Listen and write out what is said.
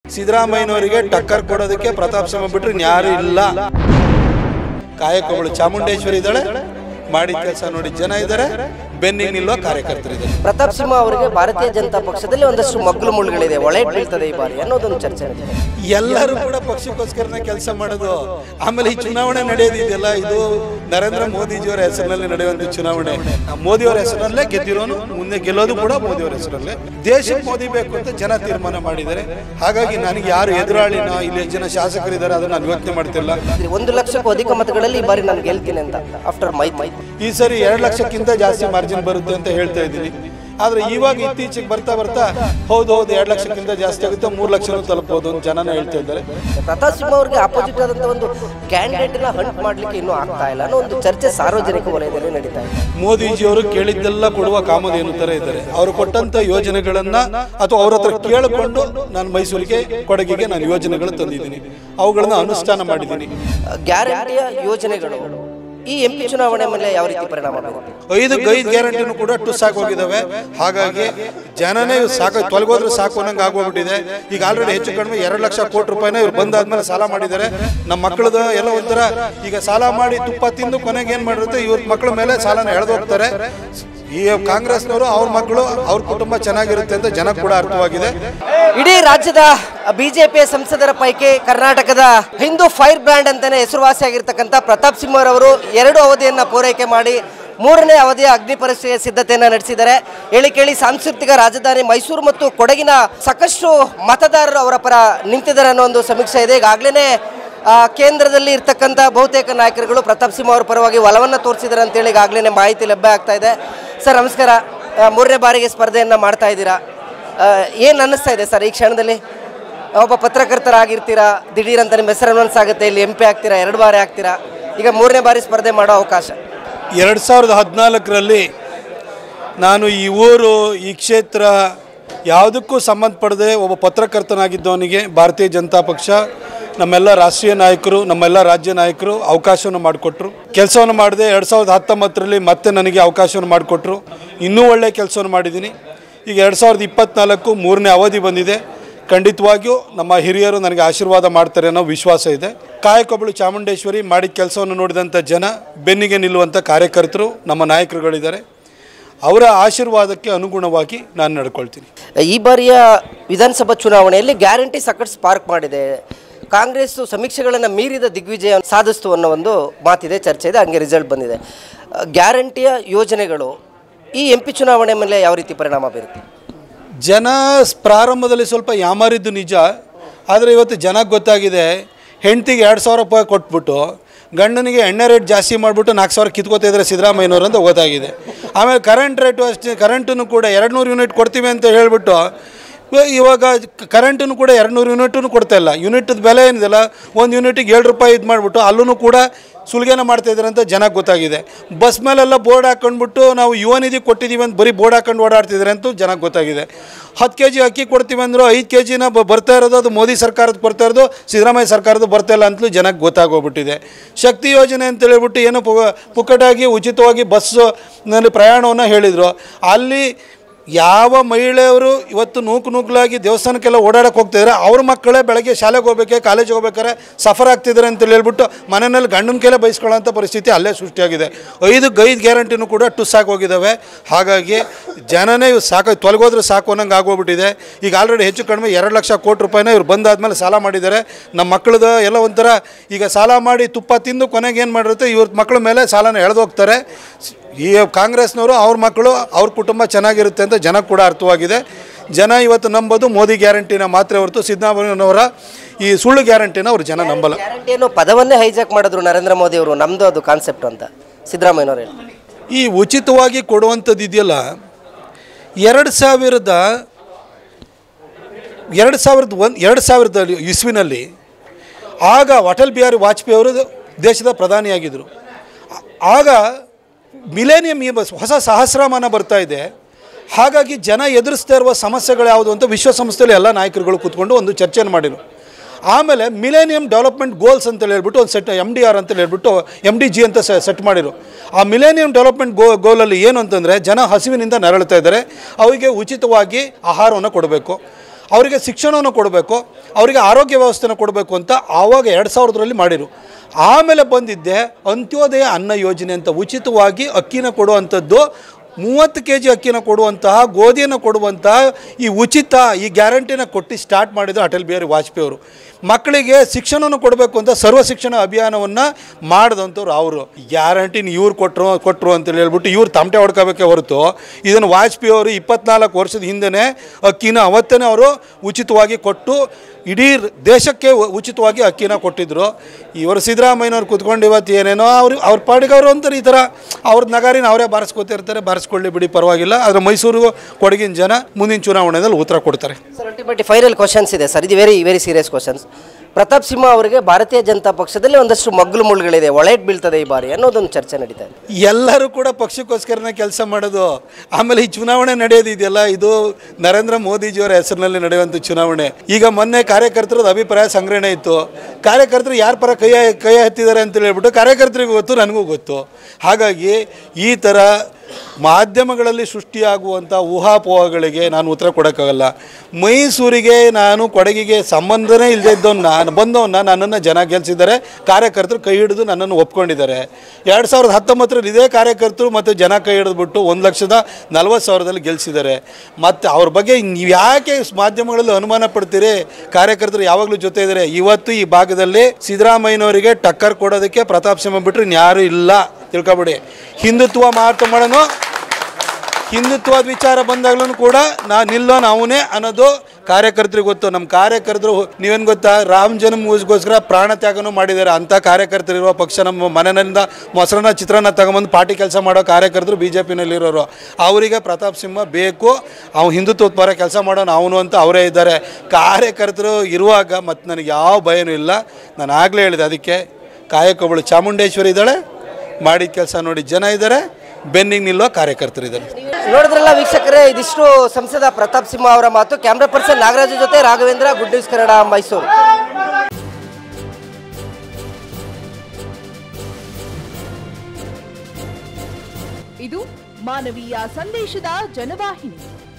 ಸಿದ್ದರಾಮಯ್ಯನವರಿಗೆ ಟಕ್ಕರ್ ಕೊಡೋದಕ್ಕೆ ಪ್ರತಾಪ್ ಸಿಂಹ ಬಿಟ್ಟರೆ ಯಾರು ಇಲ್ಲ. ಕಾಯಕಗಳು ಚಾಮುಂಡೇಶ್ವರಿ ಇದ್ದಾಳೆ, ಮಾಡಿದ ಕೆಲಸ ನೋಡಿ ಜನ ಇದ್ದಾರೆ, ಬೆನ್ನಿಗೆ ನಿಲ್ಲುವ ಕಾರ್ಯಕರ್ತರಿದ್ದಾರೆ. ಪ್ರತಾಪ್ ಸಿಂಹ ಅವರಿಗೆ ಭಾರತೀಯ ಜನತಾ ಪಕ್ಷದಲ್ಲಿ ಒಂದಷ್ಟು ಮಗ್ಲು ಮುಳ್ಳುಗಳಿದೆ, ಒಳೆ ಬೀಳ್ತದೆ ಈ ಬಾರಿ ಅನ್ನೋದೊಂದು ಚರ್ಚೆ. ಎಲ್ಲರೂ ಕೂಡ ಪಕ್ಷಕ್ಕೋಸ್ಕರನೇ ಕೆಲಸ ಮಾಡೋದು. ಆಮೇಲೆ ಈ ಚುನಾವಣೆ ನಡೆಯೋದಿದೆಯಲ್ಲ, ಇದು ನರೇಂದ್ರ ಮೋದಿಜಿಯವರ ಹೆಸರಿನಲ್ಲಿ ನಡೆಯುವಂಥ ಚುನಾವಣೆ. ಮೋದಿಯವರ ಹೆಸರಲ್ಲೇ ಗೆದ್ದಿರೋನು, ಮುಂದೆ ಗೆಲ್ಲೋದು ಕೂಡ ಮೋದಿಯವರ ಹೆಸರಲ್ಲೇ. ದೇಶಕ್ಕೆ ಮೋದಿ ಬೇಕು ಅಂತ ಜನ ತೀರ್ಮಾನ ಮಾಡಿದ್ದಾರೆ. ಹಾಗಾಗಿ ನನಗೆ ಯಾರು ಎದುರಾಳಿನ, ಇಲ್ಲಿ ಜನ ಶಾಸಕರಿದ್ದಾರೆ ಅದನ್ನು ನಾನು ಯೋಚನೆ ಮಾಡ್ತಿಲ್ಲ. 1 ಲಕ್ಷಕ್ಕೂ ಅಧಿಕ ಮತಗಳಲ್ಲಿ ಈ ಬಾರಿ ನಾನು ಗೆಲ್ತೀನಿ ಅಂತ ಆಫ್ಟರ್ ಮೈತ್ರಿ. ಈ ಸರಿ 2 ಲಕ್ಷಕ್ಕಿಂತ ಜಾಸ್ತಿ ಮಾರ್ಜಿನ್ ಬರುತ್ತೆ ಅಂತ ಹೇಳ್ತಾ ಇದ್ದೀನಿ. ಆದ್ರೆ ಇವಾಗ ಇತ್ತೀಚೆಗೆ ಬರ್ತಾ ಹೌದು 2 ಲಕ್ಷಕ್ಕಿಂತ ಜಾಸ್ತಿ ಆಗುತ್ತೆ, 3 ಲಕ್ಷ ತಲುಪಬಹುದು ಅಂತ ಜನನೇ ಹೇಳ್ತಾ ಇದ್ದಾರೆ. ಪ್ರತಾಪ್ ಸಿಂಹ ಅವರಿಗೆ ಆಪೋಸಿಟ್ ಆದಂತ ಒಂದು ಕ್ಯಾಂಡಿಡೇಟ್ ನ ಹಂಟ್ ಮಾಡ್ಲಿಕ್ಕೆ ಇನ್ನೂ ಆಗ್ತಾ ಇಲ್ಲ ಅನ್ನೋ ಒಂದು ಚರ್ಚೆ ಸಾರ್ವಜನಿಕ ವಲಯದಲ್ಲಿ ನಡೀತಾ ಇದೆ. ಮೋದಿಜಿಯವರು ಕೇಳಿದ್ದೆಲ್ಲ ಕೊಡುವ ಕಾಮಧೇನು ತರ ಇದ್ದಾರೆ. ಅವರು ಕೊಟ್ಟಂತ ಯೋಜನೆಗಳನ್ನ ಅಥವಾ ಅವ್ರ ಹತ್ರ ಕೇಳಿಕೊಂಡು ನಾನು ಮೈಸೂರಿಗೆ, ಕೊಡಗಿಗೆ ನಾನು ಯೋಜನೆಗಳು ತಂದಿದ್ದೀನಿ, ಅವುಗಳನ್ನ ಅನುಷ್ಠಾನ ಮಾಡಿದ್ದೀನಿ. ಗ್ಯಾರಂಟಿಯ ಯೋಜನೆಗಳು ಈ ಎಂಪಿ ಚುನಾವಣೆ ಮೇಲೆ ಯಾವ ರೀತಿ ಪರಿಣಾಮ ಬೀರುತ್ತೆ? 5 ಗ್ಯಾರಂಟಿನೂ ಕೂಡ ಟುಸ್ಸಾಗಿ ಹೋಗಿದ್ದಾವೆ. ಹಾಗಾಗಿ ಜನನೇ ಸಾಕು, ತೊಲಗೋದ್ರೆ ಸಾಕು ಅನ್ನಂಗೆ ಆಗೋಗ್ಬಿಟ್ಟಿದೆ. ಈಗ ಆಲ್ರೆಡಿ ಹೆಚ್ಚು ಕಡಿಮೆ 2 ಲಕ್ಷ ಕೋಟಿ ರೂಪಾಯಿನ ಇವ್ರು ಬಂದಾದ್ಮೇಲೆ ಸಾಲ ಮಾಡಿದ್ದಾರೆ. ನಮ್ಮ ಮಕ್ಕಳದ ಎಲ್ಲ ಒಂಥರ ಈಗ ಸಾಲ ಮಾಡಿ ತುಪ್ಪ ತಿಂದು ಕೊನೆಗೆ ಏನ್ ಮಾಡಿರುತ್ತೆ, ಇವ್ರ ಮಕ್ಕಳ ಮೇಲೆ ಸಾಲನ ಎಳೆದೋಗ್ತಾರೆ. ಈ ಕಾಂಗ್ರೆಸ್ನವರು ಅವ್ರ ಮಕ್ಕಳು ಅವ್ರ ಕುಟುಂಬ ಚೆನ್ನಾಗಿರುತ್ತೆ ಅಂತ ಜನ ಕೂಡ ಅರ್ಥವಾಗಿದೆ. ಇಡೀ ರಾಜ್ಯದ ಬಿಜೆಪಿ ಸಂಸದರ ಪೈಕಿ ಕರ್ನಾಟಕದ ಹಿಂದೂ ಫೈರ್ ಬ್ರ್ಯಾಂಡ್ ಅಂತಾನೆ ಹೆಸರುವಾಸಿಯಾಗಿರ್ತಕ್ಕಂಥ ಪ್ರತಾಪ್ ಸಿಂಹ ಅವರು 2 ಅವಧಿಯನ್ನ ಪೂರೈಕೆ ಮಾಡಿ 3ನೇ ಅವಧಿಯ ಅಗ್ನಿ ಪರೀಕ್ಷೆಯ ಸಿದ್ಧತೆಯನ್ನು ನಡೆಸಿದ್ದಾರೆ. ಕೇಳಿ ಸಾಂಸ್ಕೃತಿಕ ರಾಜಧಾನಿ ಮೈಸೂರು ಮತ್ತು ಕೊಡಗಿನ ಸಾಕಷ್ಟು ಮತದಾರರು ಅವರ ಪರ ನಿಂತಿದ್ದಾರೆ ಅನ್ನೋ ಒಂದು ಸಮೀಕ್ಷೆ ಇದೆ. ಈಗಾಗಲೇ ಕೇಂದ್ರದಲ್ಲಿ ಇರ್ತಕ್ಕಂಥ ಬಹುತೇಕ ನಾಯಕರುಗಳು ಪ್ರತಾಪ್ ಸಿಂಹ ಅವರ ಪರವಾಗಿ ಒಲವನ್ನು ತೋರಿಸಿದ್ದಾರೆ ಅಂತೇಳಿ ಈಗಾಗಲೇ ಮಾಹಿತಿ ಲಭ್ಯ ಆಗ್ತಾ ಇದೆ. ಸರ್ ನಮಸ್ಕಾರ, 3ನೇ ಬಾರಿಗೆ ಸ್ಪರ್ಧೆಯನ್ನು ಮಾಡ್ತಾ ಇದ್ದೀರಾ, ಏನು ಅನ್ನಿಸ್ತಾ ಇದೆ ಸರ್ ಈ ಕ್ಷಣದಲ್ಲಿ? ಒಬ್ಬ ಪತ್ರಕರ್ತರಾಗಿರ್ತೀರಾ, ದಿಢೀರಂತ ನಿಮ್ಮ ಹೆಸರು ಅನೌನ್ಸ್ ಆಗುತ್ತೆ, ಇಲ್ಲಿ MP ಆಗ್ತೀರಾ, 2 ಬಾರಿ ಆಗ್ತೀರಾ, ಈಗ 3ನೇ ಬಾರಿ ಸ್ಪರ್ಧೆ ಮಾಡೋ ಅವಕಾಶ. 2014ರಲ್ಲಿ ನಾನು ಈ ಊರು, ಈ ಕ್ಷೇತ್ರ ಯಾವುದಕ್ಕೂ ಸಂಬಂಧಪಡದೆ ಒಬ್ಬ ಪತ್ರಕರ್ತನಾಗಿದ್ದವನಿಗೆ ಭಾರತೀಯ ಜನತಾ ಪಕ್ಷ, ನಮ್ಮೆಲ್ಲ ರಾಷ್ಟ್ರೀಯ ನಾಯಕರು, ನಮ್ಮೆಲ್ಲ ರಾಜ್ಯ ನಾಯಕರು ಅವಕಾಶವನ್ನು ಮಾಡಿಕೊಟ್ರು. ಕೆಲಸವನ್ನು ಮಾಡಿದೆ. 2019ರಲ್ಲಿ ಮತ್ತೆ ನನಗೆ ಅವಕಾಶವನ್ನು ಮಾಡಿಕೊಟ್ರು. ಇನ್ನೂ ಒಳ್ಳೆಯ ಕೆಲಸವನ್ನು ಮಾಡಿದ್ದೀನಿ. ಈಗ 2024 3ನೇ ಅವಧಿ ಬಂದಿದೆ. ಖಂಡಿತವಾಗಿಯೂ ನಮ್ಮ ಹಿರಿಯರು ನನಗೆ ಆಶೀರ್ವಾದ ಮಾಡ್ತಾರೆ ಅನ್ನೋ ವಿಶ್ವಾಸ ಇದೆ. ಕಾಯಕಗಳು ಚಾಮುಂಡೇಶ್ವರಿ, ಮಾಡಿದ ಕೆಲಸವನ್ನು ನೋಡಿದಂಥ ಜನ, ಬೆನ್ನಿಗೆ ನಿಲ್ಲುವಂಥ ಕಾರ್ಯಕರ್ತರು ನಮ್ಮ ನಾಯಕರುಗಳಿದ್ದಾರೆ. ಅವರ ಆಶೀರ್ವಾದಕ್ಕೆ ಅನುಗುಣವಾಗಿ ನಾನು ನಡ್ಕೊಳ್ತೀನಿ. ಈ ಬಾರಿಯ ವಿಧಾನಸಭಾ ಚುನಾವಣೆಯಲ್ಲಿ ಗ್ಯಾರಂಟಿ ಸಾಕಷ್ಟು ಸ್ಪಾರ್ಕ್ ಮಾಡಿದೆ. ಕಾಂಗ್ರೆಸ್ ಸಮೀಕ್ಷೆಗಳನ್ನು ಮೀರಿದ ದಿಗ್ವಿಜಯ ಸಾಧಿಸ್ತು ಅನ್ನೋ ಒಂದು ಮಾತಿದೆ, ಚರ್ಚೆ ಇದೆ, ಹಂಗೆ ರಿಸಲ್ಟ್ ಬಂದಿದೆ. ಗ್ಯಾರಂಟಿಯ ಯೋಜನೆಗಳು ಈ MP ಚುನಾವಣೆ ಮೇಲೆ ಯಾವ ರೀತಿ ಪರಿಣಾಮ ಬೀರುತ್ತೆ? ಜನ ಪ್ರಾರಂಭದಲ್ಲಿ ಸ್ವಲ್ಪ ಯಾಮಾರಿದ್ದು ನಿಜ. ಆದರೆ ಇವತ್ತು ಜನಕ್ಕೆ ಗೊತ್ತಾಗಿದೆ, ಹೆಂಡ್ತಿಗೆ 2,000 ರೂಪಾಯಿ ಕೊಟ್ಬಿಟ್ಟು ಗಂಡನಿಗೆ ಎಣ್ಣೆ ರೇಟ್ ಜಾಸ್ತಿ ಮಾಡಿಬಿಟ್ಟು 4,000 ಕಿತ್ಕೋತಿದ್ರೆ ಸಿದ್ದರಾಮಯ್ಯನವರು ಅಂತ ಗೊತ್ತಾಗಿದೆ. ಆಮೇಲೆ ಕರೆಂಟ್ ರೇಟು ಅಷ್ಟೇ, ಕರೆಂಟನ್ನು ಕೂಡ 200 ಯೂನಿಟ್ ಕೊಡ್ತೀವಿ ಅಂತ ಹೇಳಿಬಿಟ್ಟು ಇವಾಗ ಕರೆಂಟನ್ನು ಕೂಡ 200 ಯೂನಿಟನ್ನು ಕೊಡ್ತಾಯಿಲ್ಲ. ಯೂನಿಟ್ದ ಬೆಲೆ ಏನಿದೆಲ್ಲ, 1 ಯೂನಿಟಿಗೆ 7 ರೂಪಾಯಿ ಇದು ಮಾಡಿಬಿಟ್ಟು ಅಲ್ಲೂ ಕೂಡ ಸುಲಿಗೆನ ಮಾಡ್ತಾಯಿದ್ದಾರೆ ಅಂತ ಜನಕ್ಕೆ ಗೊತ್ತಾಗಿದೆ. ಬಸ್ ಮೇಲೆಲ್ಲ ಬೋರ್ಡ್ ಹಾಕ್ಕೊಂಡ್ಬಿಟ್ಟು ನಾವು ಯುವ ನಿಧಿ ಕೊಟ್ಟಿದ್ದೀವಿ ಅಂತ ಬರೀ ಬೋರ್ಡ್ ಹಾಕೊಂಡು ಓಡಾಡ್ತಿದ್ದಾರೆ ಅಂತ ಜನಕ್ಕೆ ಗೊತ್ತಾಗಿದೆ. 10 kg ಅಕ್ಕಿ ಕೊಡ್ತೀವಿ ಅಂದರು, 5 kgನ ಬರ್ತಾ ಇರೋದು ಅದು ಮೋದಿ ಸರ್ಕಾರದ ಬರ್ತಾ ಇರೋದು, ಸಿದ್ದರಾಮಯ್ಯ ಸರ್ಕಾರದ ಬರ್ತಾ ಇಲ್ಲ ಅಂತಲೂ ಜನಕ್ಕೆ ಗೊತ್ತಾಗೋಗ್ಬಿಟ್ಟಿದೆ. ಶಕ್ತಿ ಯೋಜನೆ ಅಂತ ಹೇಳ್ಬಿಟ್ಟು ಏನೋ ಪುಕ್ಕಟಾಗಿ ಉಚಿತವಾಗಿ ಬಸ್ನಲ್ಲಿ ಪ್ರಯಾಣವನ್ನು ಹೇಳಿದರು. ಅಲ್ಲಿ ಯಾವ ಮಹಿಳೆಯರು ಇವತ್ತು ನೂಕುಲಾಗಿ ದೇವಸ್ಥಾನಕ್ಕೆಲ್ಲ ಓಡಾಡಕ್ಕೆ ಹೋಗ್ತಿದ್ದಾರೆ, ಅವ್ರ ಮಕ್ಕಳೇ ಬೆಳಗ್ಗೆ ಶಾಲೆಗೆ ಹೋಗ್ಬೇಕಾರೆ, ಕಾಲೇಜಿಗೆ ಹೋಗ್ಬೇಕಾರೆ ಸಫರ್ ಆಗ್ತಿದ್ದಾರೆ ಅಂತೇಳಿ ಹೇಳ್ಬಿಟ್ಟು ಮನೆಯಲ್ಲಿ ಗಂಡನ ಕೈಲೇ ಬಯಸ್ಕೊಳ್ಳೋಂಥ ಪರಿಸ್ಥಿತಿ ಅಲ್ಲೇ ಸೃಷ್ಟಿಯಾಗಿದೆ. 5 ಗ್ಯಾರಂಟಿನೂ ಕೂಡ ಟುಸ್ಸಾಗಿ ಹೋಗಿದ್ದಾವೆ. ಹಾಗಾಗಿ ಜನನೇ ಸಾಕು, ತೊಲಗೋದ್ರೆ ಸಾಕು ಅನ್ನಂಗೆ ಆಗೋಗ್ಬಿಟ್ಟಿದೆ. ಈಗ ಆಲ್ರೆಡಿ ಹೆಚ್ಚು ಕಡಿಮೆ 2 ಲಕ್ಷ ಕೋಟಿ ರೂಪಾಯಿನ ಇವ್ರು ಬಂದಾದ್ಮೇಲೆ ಸಾಲ ಮಾಡಿದ್ದಾರೆ. ನಮ್ಮ ಮಕ್ಕಳದ ಎಲ್ಲ ಒಂಥರ ಈಗ ಸಾಲ ಮಾಡಿ ತುಪ್ಪ ತಿಂದು ಕೊನೆಗೆ ಏನು ಮಾಡಿರುತ್ತೆ, ಇವ್ರ ಮಕ್ಕಳ ಮೇಲೆ ಸಾಲನ ಎಳೆದೋಗ್ತಾರೆ. ಈ ಕಾಂಗ್ರೆಸ್ನವರು ಅವ್ರ ಮಕ್ಕಳು ಅವ್ರ ಕುಟುಂಬ ಚೆನ್ನಾಗಿರುತ್ತೆ ಅಂತ ಜನ ಕೂಡ ಅರ್ಥವಾಗಿದೆ. ಜನ ಇವತ್ತು ನಂಬೋದು ಮೋದಿ ಗ್ಯಾರಂಟಿನ ಮಾತ್ರ ಹೊರತು ಸಿದ್ದರಾಮಯ್ಯನವರ ಈ ಸುಳ್ಳು ಗ್ಯಾರಂಟಿನ ಅವ್ರು ಜನ ನಂಬಲ್ಲ. ಗ್ಯಾರಂಟಿ ಅನ್ನೋ ಪದವನ್ನೇ ಹೈಜಾಕ್ ಮಾಡಿದ್ರು ನರೇಂದ್ರ ಮೋದಿ ಅವರು, ನಮ್ಮದು ಅದು ಕಾನ್ಸೆಪ್ಟ್ ಅಂತ ಸಿದ್ದರಾಮಯ್ಯನವರು ಹೇಳಿ. ಈ ಉಚಿತವಾಗಿ ಕೊಡುವಂಥದ್ದು ಇದೆಯಲ್ಲ, 2000 ಇಸ್ವಿನಲ್ಲಿ ಆಗ ಅಟಲ್ ಬಿಹಾರಿ ವಾಜಪೇಯಿ ಅವರು ದೇಶದ ಪ್ರಧಾನಿಯಾಗಿದ್ದರು. ಆಗ ಮಿಲೇನಿಯಂ ಈ ಹೊಸ ಸಹಸ್ರಮಾನ ಬರ್ತಾ ಇದೆ. ಹಾಗಾಗಿ ಜನ ಎದುರಿಸ್ತಾ ಇರುವ ಸಮಸ್ಯೆಗಳು ಯಾವುದು ಅಂತ ವಿಶ್ವಸಂಸ್ಥೆಯಲ್ಲಿ ಎಲ್ಲ ನಾಯಕರುಗಳು ಕೂತ್ಕೊಂಡು ಒಂದು ಚರ್ಚೆಯನ್ನು ಮಾಡಿದರು. ಆಮೇಲೆ ಮಿಲೇನಿಯಂ ಡೆವಲಪ್ಮೆಂಟ್ ಗೋಲ್ಸ್ ಅಂತೇಳಿ ಹೇಳ್ಬಿಟ್ಟು ಒಂದು ಸೆಟ್ MDR ಅಂತೇಳಿ ಹೇಳ್ಬಿಟ್ಟು MDG ಅಂತ ಸೆಟ್ ಮಾಡಿರು. ಆ ಮಿಲೇನಿಯಂ ಡೆವಲಪ್ಮೆಂಟ್ ಗೋಲಲ್ಲಿ ಏನು ಅಂತಂದರೆ, ಜನ ಹಸಿವಿನಿಂದ ನರಳುತ್ತಾ ಇದ್ದಾರೆ, ಅವರಿಗೆ ಉಚಿತವಾಗಿ ಆಹಾರವನ್ನು ಕೊಡಬೇಕು. ಅವರಿಗೆ ಶಿಕ್ಷಣವನ್ನು ಕೊಡಬೇಕು, ಅವರಿಗೆ ಆರೋಗ್ಯ ವ್ಯವಸ್ಥೆನ ಕೊಡಬೇಕು ಅಂತ ಆವಾಗ 2000ರಲ್ಲಿ ಮಾಡಿರು. ಆಮೇಲೆ ಬಂದಿದ್ದೆ ಅಂತ್ಯೋದಯ ಅನ್ನ ಯೋಜನೆ ಅಂತ ಉಚಿತವಾಗಿ ಅಕ್ಕಿನ ಕೊಡುವಂಥದ್ದು. 30 kg ಅಕ್ಕಿನ ಕೊಡುವಂತಹ, ಗೋಧಿಯನ್ನು ಕೊಡುವಂತಹ ಈ ಉಚಿತ ಈ ಗ್ಯಾರಂಟಿನ ಕೊಟ್ಟು ಸ್ಟಾರ್ಟ್ ಮಾಡಿದ್ರು ಅಟಲ್ ಬಿಹಾರಿ ವಾಜಪೇಯಿ ಅವರು. ಮಕ್ಕಳಿಗೆ ಶಿಕ್ಷಣವನ್ನು ಕೊಡಬೇಕು ಅಂತ ಸರ್ವ ಶಿಕ್ಷಣ ಅಭಿಯಾನವನ್ನು ಮಾಡಿದಂಥವ್ರು ಅವರು. ಗ್ಯಾರಂಟಿನ ಇವ್ರು ಕೊಟ್ಟರು ಅಂತೇಳಿ ಹೇಳ್ಬಿಟ್ಟು ಇವ್ರು ತಮಟೆ ಹೊಡ್ಕೋಬೇಕೇ ಹೊರತು ಇದನ್ನು ವಾಜಪೇಯಿ ಅವರು 24 ವರ್ಷದ ಹಿಂದೆ ಅಕ್ಕಿನ ಅವತ್ತೇ ಅವರು ಉಚಿತವಾಗಿ ಕೊಟ್ಟು ಇಡೀ ದೇಶಕ್ಕೆ ಉಚಿತವಾಗಿ ಅಕ್ಕಿನ ಕೊಟ್ಟಿದ್ದರು. ಇವರು ಸಿದ್ದರಾಮಯ್ಯನವ್ರು ಕೂತ್ಕೊಂಡು ಇವತ್ತು ಏನೇನೋ ಅವ್ರ ಪಾಡಿಗೆ ಅವರು ಅಂತಾರೆ ಈ ಥರ ಅವ್ರದ್ದು ನಗಾರಿನ ಅವರೇ ಬಾರಿಸ್ಕೊತಿರ್ತಾರೆ. ಬಾರಿಸ್ಕೊಳ್ಳಿ ಬಿಡಿ, ಪರವಾಗಿಲ್ಲ. ಆದರೆ ಮೈಸೂರು ಕೊಡಗಿನ ಜನ ಮುಂದಿನ ಚುನಾವಣೆಯಲ್ಲಿ ಉತ್ತರ ಕೊಡ್ತಾರೆ. ಸರ್, ಅಲ್ಟಿಮೇಟ್ಲಿ ಫೈನಲ್ ಕ್ವಶನ್ಸ್ ಇದೆ ಸರ್, ಇದು very serious questions. Pratap Simha ಅವರಿಗೆ ಭಾರತೀಯ ಜನತಾ ಪಕ್ಷದಲ್ಲಿ ಒಂದಷ್ಟು ಮಗ್ಲು ಮುಳ್ಳುಗಳಿದೆ, ಒಳೇಟ್ ಬೀಳ್ತದೆ ಈ ಬಾರಿ ಅನ್ನೋದೊಂದು ಚರ್ಚೆ ನಡೀತಾ ಇದೆ. ಎಲ್ಲರೂ ಕೂಡ ಪಕ್ಷಕ್ಕೋಸ್ಕರನೇ ಕೆಲಸ ಮಾಡೋದು. ಆಮೇಲೆ ಈ ಚುನಾವಣೆ ನಡೆಯೋದು ಇದೆಯಲ್ಲ, ಇದು ನರೇಂದ್ರ ಮೋದಿಜಿಯವರ ಹೆಸರಿನಲ್ಲಿ ನಡೆಯುವಂಥ ಚುನಾವಣೆ. ಈಗ ಮೊನ್ನೆ ಕಾರ್ಯಕರ್ತರದ್ದು ಅಭಿಪ್ರಾಯ ಸಂಗ್ರಹಣೆ ಇತ್ತು. ಕಾರ್ಯಕರ್ತರು ಯಾರ ಪರ ಕೈ ಎತ್ತಿದ್ದಾರೆ ಅಂತೇಳಿ ಹೇಳ್ಬಿಟ್ಟು ಕಾರ್ಯಕರ್ತರಿಗೂ ಗೊತ್ತು, ನನಗೂ ಗೊತ್ತು. ಹಾಗಾಗಿ ಈ ಥರ ಮಾಧ್ಯಮಗಳಲ್ಲಿ ಸೃಷ್ಟಿಯಾಗುವಂಥ ಊಹಾಪೋಹಗಳಿಗೆ ನಾನು ಉತ್ತರ ಕೊಡೋಕ್ಕಾಗಲ್ಲ. ಮೈಸೂರಿಗೆ ನಾನು ಕೊಡಗಿಗೆ ಸಂಬಂಧನೇ ಇಲ್ಲದೆ ಬಂದವನ್ನ ನನ್ನನ್ನು ಜನ ಗೆಲ್ಲಿಸಿದ್ದಾರೆ. ಕಾರ್ಯಕರ್ತರು ಕೈ ಹಿಡಿದು ನನ್ನನ್ನು ಒಪ್ಕೊಂಡಿದ್ದಾರೆ. 2019ರಲ್ಲಿ ಇದೇ ಕಾರ್ಯಕರ್ತರು ಮತ್ತು ಜನ ಕೈ ಹಿಡಿದ್ಬಿಟ್ಟು 1,40,000ದಲ್ಲಿ ಗೆಲ್ಲಿಸಿದ್ದಾರೆ. ಮತ್ತು ಅವ್ರ ಬಗ್ಗೆ ನೀವು ಯಾಕೆ ಮಾಧ್ಯಮಗಳಲ್ಲಿ ಅನುಮಾನ ಪಡ್ತೀರಿ? ಕಾರ್ಯಕರ್ತರು ಯಾವಾಗಲೂ ಜೊತೆ ಇದ್ದಾರೆ. ಇವತ್ತು ಈ ಭಾಗದಲ್ಲಿ ಸಿದ್ದರಾಮಯ್ಯನವರಿಗೆ ಟಕ್ಕರ್ ಕೊಡೋದಕ್ಕೆ ಪ್ರತಾಪ್ ಸಿಂಹ ಬಿಟ್ಟರೆ ಇನ್ಯಾರೂ ಇಲ್ಲ, ತಿಳ್ಕೊಬೇಡಿ. ಹಿಂದುತ್ವ ಮಾಡೋನು, ಹಿಂದುತ್ವದ ವಿಚಾರ ಬಂದಾಗ್ಲೂ ಕೂಡ ನಿಲ್ಲೋನು ಅವನೇ ಅನ್ನೋದು ಕಾರ್ಯಕರ್ತರಿಗೆ ಗೊತ್ತು. ನಮ್ಮ ಕಾರ್ಯಕರ್ತರು ನೀವೇನು ಗೊತ್ತಾ, ರಾಮ ಜನ್ಮಗೋಸ್ಕರ ಪ್ರಾಣ ತ್ಯಾಗನೂ ಮಾಡಿದ್ದಾರೆ. ಅಂಥ ಕಾರ್ಯಕರ್ತರಿರುವ ಪಕ್ಷ ನಮ್ಮ ಮನೆಯಿಂದ ಮೊಸರನ್ನ ಚಿತ್ರಾನ್ನ ತಗೊಂಬಂದು ಪಾರ್ಟಿ ಕೆಲಸ ಮಾಡೋ ಕಾರ್ಯಕರ್ತರು BJPನಲ್ಲಿರೋರು. ಅವರಿಗೆ ಪ್ರತಾಪ್ ಸಿಂಹ ಬೇಕು, ಅವ್ನು ಹಿಂದುತ್ವದ ಪರ ಕೆಲಸ ಮಾಡೋನು ಅವನು ಅಂತ ಅವರೇ ಇದ್ದಾರೆ. ಕಾರ್ಯಕರ್ತರು ಇರುವಾಗ ಮತ್ತು ನನಗೆ ಯಾವ ಭಯನೂ ಇಲ್ಲ. ನಾನು ಆಗಲೇ ಹೇಳಿದೆ, ಅದಕ್ಕೆ ಕಾಯಕೊಬ್ಬಳು ಚಾಮುಂಡೇಶ್ವರಿ ಇದ್ದಾಳೆ, ಮಾಡಿದ ಕೆಲಸ ನೋಡಿ ಜನ ಇದ್ದಾರೆ, ಬೆನ್ನಿಗೆ ನಿಲ್ಲೋ ಕಾರ್ಯಕರ್ತರಿದ್ದಾರೆ. ನೋಡಿದ್ರಲ್ಲ ವೀಕ್ಷಕರೇ, ಇದಿಷ್ಟು ಸಂಸದ ಪ್ರತಾಪ್ ಸಿಂಹ ಅವರ ಮಾತು. ಕ್ಯಾಮ್ರಾ ಪರ್ಸನ್ ನಾಗರಾಜು ಜೊತೆ ರಾಘವೇಂದ್ರ, ಗುಡ್ ನ್ಯೂಸ್ ಕನ್ನಡ, ಮೈಸೂರು. ಇದು ಮಾನವೀಯ ಸಂದೇಶದ ಜನವಾಹಿನಿ.